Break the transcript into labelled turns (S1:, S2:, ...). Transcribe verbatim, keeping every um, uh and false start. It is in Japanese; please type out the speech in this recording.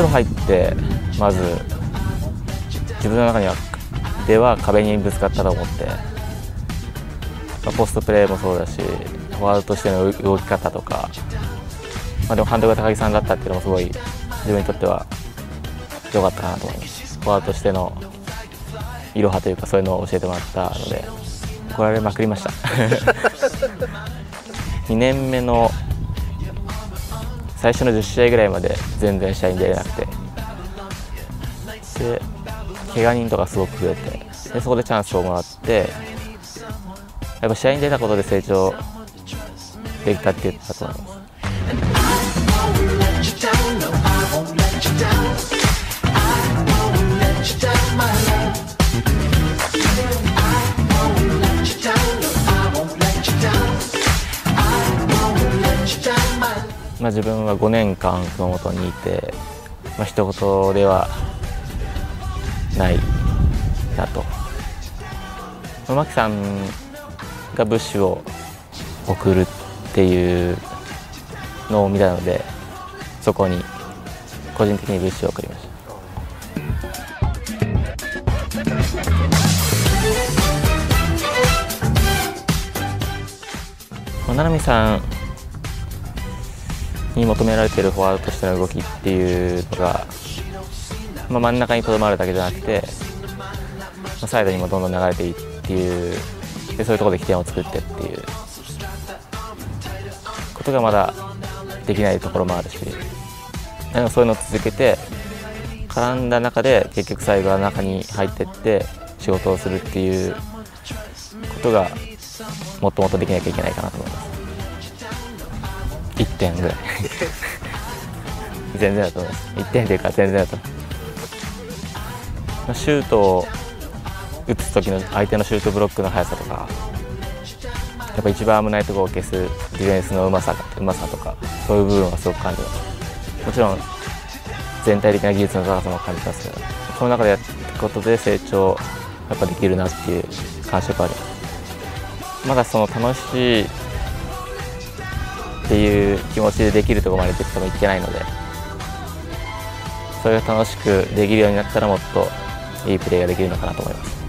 S1: 呂入ってまず自分の中にはでは壁にぶつかったと思って、まあ、ポストプレーもそうだし、フォワードとしての動き方とか、まあ、でも監督が高木さんだったっていうのもすごい自分にとっては良かったかなと思います。フォワードとしてのいろはというかそういうのを教えてもらったので怒られまくりましたにねんめの最初のじゅっしあいぐらいまで全然試合に出れなくて、で怪我人とかすごく増えて、でそこでチャンスをもらって、やっぱ試合に出たことで成長できたって言ったと思います。まあ自分はごねんかん熊本にいて、まあ一言ではないなと。牧さんが物資を送るっていうのを見たので、そこに個人的に物資を送りました。七海さんに求められているフォワードとしての動きっていうのが、まあ、真ん中にとどまるだけじゃなくて、まあ、サイドにもどんどん流れていいっていう、でそういうところで起点を作ってっていうことがまだできないところもあるし、でもそういうのを続けて絡んだ中で結局最後は中に入ってって仕事をするっていうことがもっともっとできなきゃいけないかなと思います。いってんぐらい全然だと思います。いってんというか全然だと思います。シュートを打つ時の相手のシュートブロックの速さとか、やっぱ一番危ないところを消すディフェンスのうまさ、うまさとか、そういう部分はすごく感じます。もちろん全体的な技術の高さも感じますけど、この中でやっていくことで成長やっぱできるなっていう感触があります。まだその楽しいっていう気持ちでできるところまでできてもいけないので、それが楽しくできるようになったらもっといいプレーができるのかなと思います。